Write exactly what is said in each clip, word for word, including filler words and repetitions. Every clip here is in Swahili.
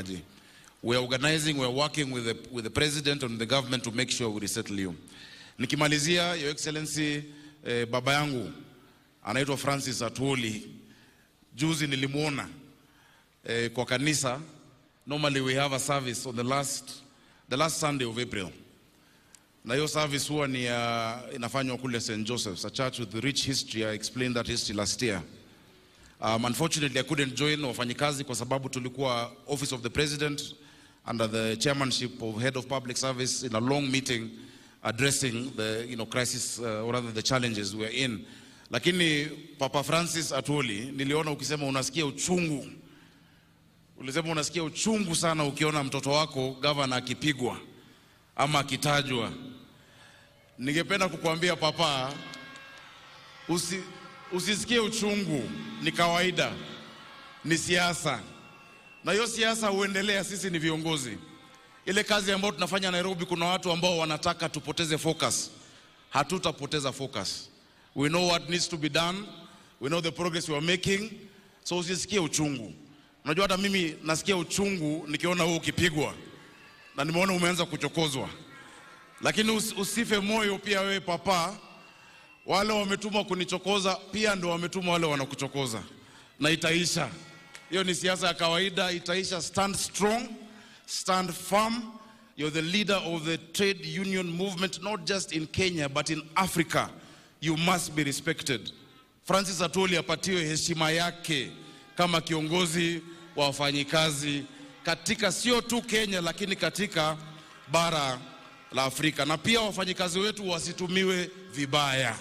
maji. We are organizing, we are working with the, with the president and the government to make sure we resettle you. Nikimalizia, Your Excellency, eh, baba yangu anaitwa Francis Atwoli. Juzi nilimuona eh, kwa kanisa. Normally we have a service on the last the last Sunday of April. Na hiyo service huwa ni uh, inafanywa kule Saint Joseph's, a church with rich history. I explained that history last year. Um, unfortunately, I couldn't join wafanyikazi kwa sababu tulikuwa Office of the President under the chairmanship of Head of Public Service in a long meeting addressing the you know crisis uh, or rather the challenges we are in. Lakini Papa Francis Atwoli, niliona ukisema unasikia uchungu. Ulisema unasikia uchungu sana ukiona mtoto wako governor akipigwa ama akitajwa. Ningependa kukuambia papa, usi, usisikie uchungu, ni kawaida, ni siasa. Na hiyo siasa huendelea, sisi ni viongozi. Ile kazi ambayo tunafanya Nairobi, kuna watu ambao wanataka tupoteze focus. Hatutapoteza focus. We know what needs to be done. We know the progress we are making. So usisikie uchungu. Unajua hata mimi nasikia uchungu nikiona wewe ukipigwa. Na nimeona umeanza kuchokozwa. Lakini us, usife moyo pia wewe papa. Wale wametuma kunichokoza pia ndio wametuma wale wanakuchokoza. Na itaisha. Hiyo ni siasa ya kawaida, itaisha. Stand strong, stand firm. You're the leader of the trade union movement, not just in Kenya but in Africa. You must be respected. Francis Atwoli apatiwe heshima yake kama kiongozi wa wafanyikazi katika sio tu Kenya lakini katika bara la Afrika. Na pia wafanyikazi wetu wasitumiwe vibaya.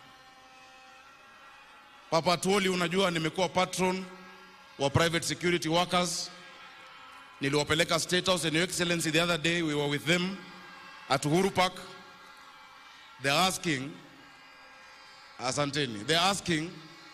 Papa Atwoli, unajua nimekuwa patron wa private security workers. Niliwapeleka State House, and Your Excellency, the other day we were with them at Uhuru Park. They're asking, asanteni, they're asking,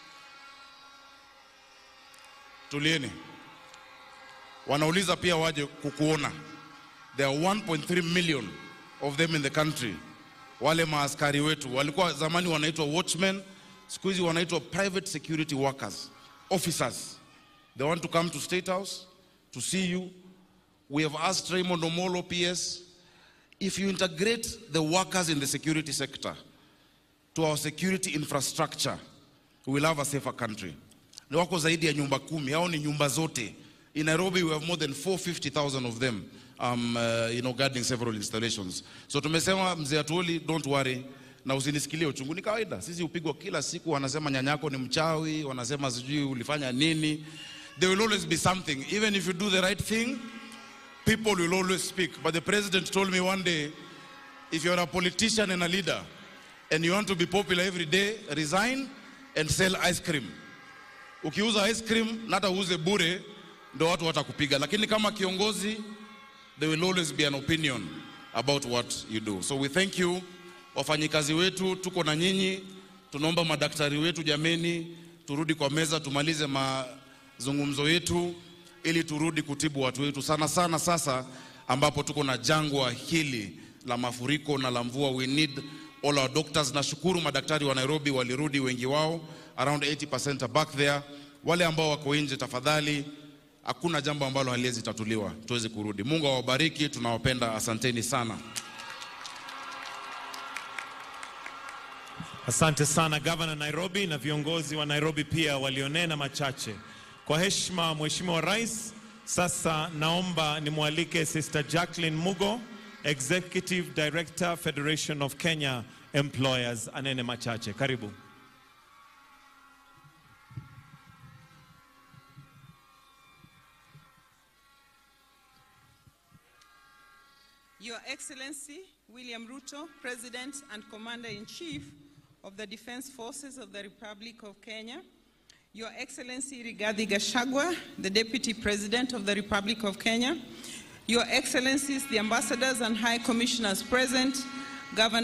tulieni, wanauliza pia waje kukuona. There are one point three million of them in the country. Wale maaskari wetu walikuwa zamani wanaitwa watchmen, siku hizi wanaitwa private security workers, officers. They want to come to State House to see you. We have asked Raymond Omolo P S, if you integrate the workers in the security sector to our security infrastructure, we will have a safer country. Ni wako zaidi ya nyumba kumi, hao ni nyumba zote. In Nairobi we have more than four hundred fifty thousand of them, um, uh, you know, guarding several installations. So tumesema Mzee Atwoli, don't worry, na usinisikilie uchungu, ni kawaida. Sisi upigwa kila siku, wanasema nyanyako ni mchawi, wanasema sijui ulifanya nini. There will always be something. Even if you do the right thing, people will always speak. But the president told me one day, if you're a politician and a leader, and you want to be popular every day, resign and sell ice cream. Ukiuza ice cream, nata uze bure, ndo watu watakupiga. Lakini kama kiongozi, there will always be an opinion about what you do. So we thank you. Wafanyikazi wetu, tuko na nyinyi. Tunaomba madaktari wetu jameni, turudi kwa meza, tumalize mazungumzo yetu, ili turudi kutibu watu wetu. Sana sana sasa, ambapo tuko na jangwa hili la mafuriko na la mvua. We need all our doctors. Nashukuru madaktari wa Nairobi walirudi wengi wao, around eighty percent are back there. Wale ambao wako nje, tafadhali, hakuna jambo ambalo haliwezi tatuliwa, tuweze kurudi. Mungu awabariki, tunawapenda, asanteni sana. Asante sana Governor Nairobi, na viongozi wa Nairobi pia walionena machache. Kwa heshima Mheshimiwa Rais, sasa naomba nimwalike Sister Jacqueline Mugo, Executive Director, Federation of Kenya Employers, anene machache. Karibu. Your Excellency William Ruto, President and Commander-in-Chief of the Defense Forces of the Republic of Kenya, Your Excellency Rigathi Gachagua, the Deputy President of the Republic of Kenya, Your Excellencies, the Ambassadors and High Commissioners present, Governor